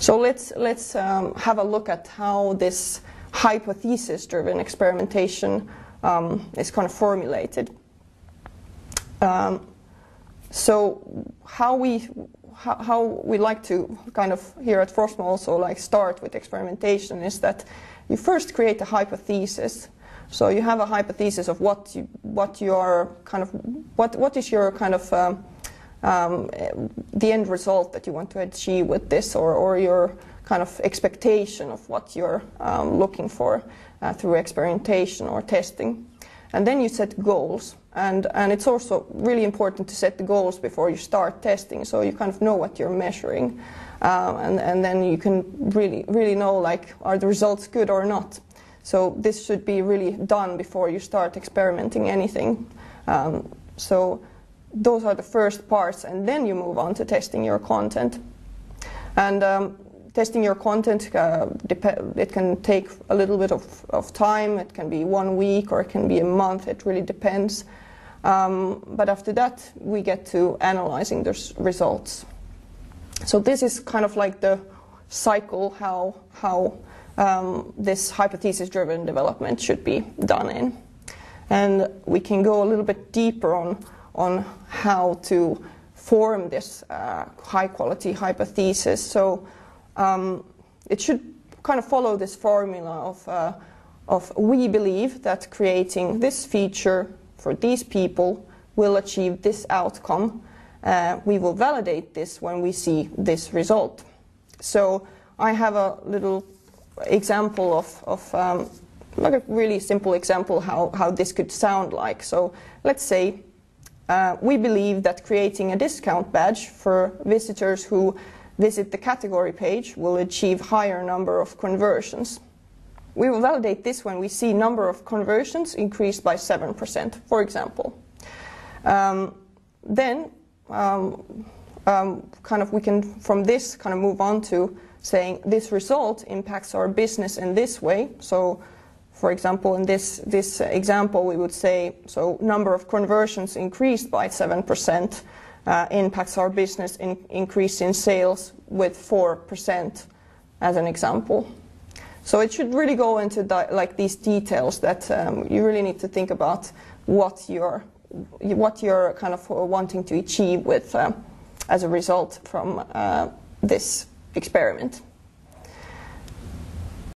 So let's have a look at how this hypothesis-driven experimentation is kind of formulated. So how we like to kind of here at Frosmo also like start with experimentation is that you first create a hypothesis. So you have a hypothesis of what is your kind of the end result that you want to achieve with this, or your kind of expectation of what you're looking for through experimentation or testing. And then you set goals, and it's also really important to set the goals before you start testing, so you kind of know what you're measuring, and then you can really know, like, are the results good or not. So this should be really done before you start experimenting anything. So those are the first parts, and then you move on to testing your content. And testing your content, it can take a little bit of time. It can be 1 week or it can be a month. It really depends. But after that, we get to analyzing the results. So this is kind of like the cycle how this hypothesis-driven development should be done in. And we can go a little bit deeper on how to form this high-quality hypothesis. So it should kind of follow this formula of we believe that creating this feature for these people will achieve this outcome. We will validate this when we see this result. So I have a little example of like a really simple example how this could sound like. So let's say we believe that creating a discount badge for visitors who visit the category page will achieve higher number of conversions. We will validate this when we see number of conversions increased by 7%, for example. Then kind of we can from this kind of move on to saying this result impacts our business in this way. So for example, in this example we would say, so number of conversions increased by 7% impacts our business increase in sales with 4% as an example. So it should really go into like these details that you really need to think about what you're kind of wanting to achieve with as a result from this experiment.